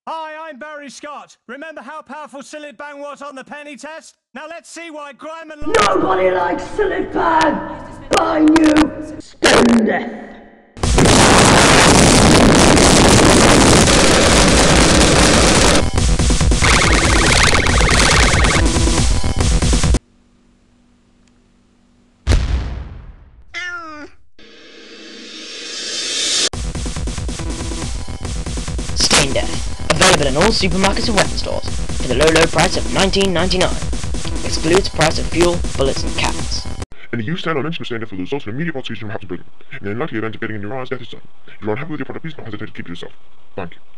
Hi, I'm Barry Scott. Remember how powerful Silid Bang was on the penny test? Now let's see why Grime and Nobody likes Silid Bang! By you! Stone death! Stain Death. Available in all supermarkets and weapon stores for the low price of $19.99. Excludes price of fuel, bullets, and cats. And the use stand on incident standard for the results in immediate prosecution from Hampton Prison. In the unlikely event of getting in your eyes, death is done. If you are unhappy with your product, please don't hesitate to keep it yourself. Thank you.